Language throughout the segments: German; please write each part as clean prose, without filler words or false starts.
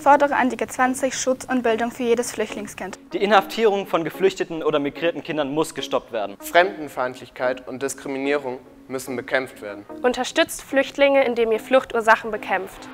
fordere an die G20 Schutz und Bildung für jedes Flüchtlingskind. Die Inhaftierung von geflüchteten oder migrierten Kindern muss gestoppt werden. Fremdenfeindlichkeit und Diskriminierung müssen bekämpft werden. Unterstützt Flüchtlinge, indem ihr Fluchtursachen bekämpft.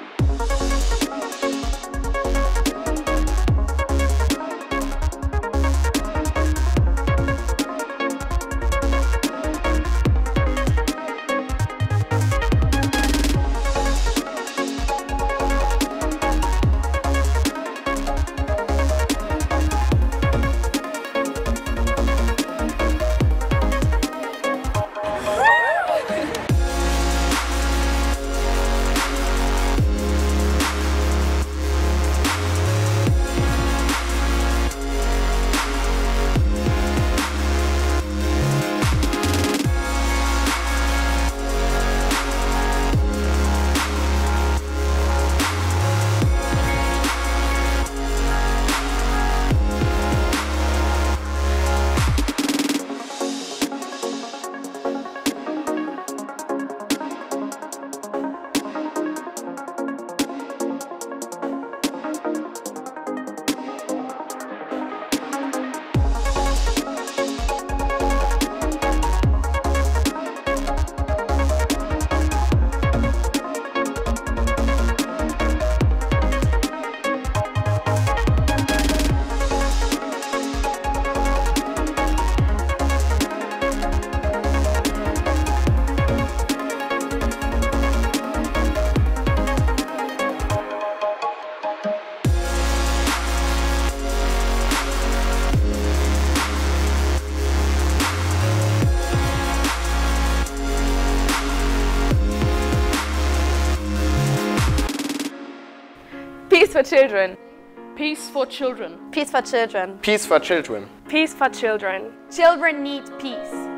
Peace for children. Peace for children. Peace for children. Peace for children. Peace for children. Children need peace.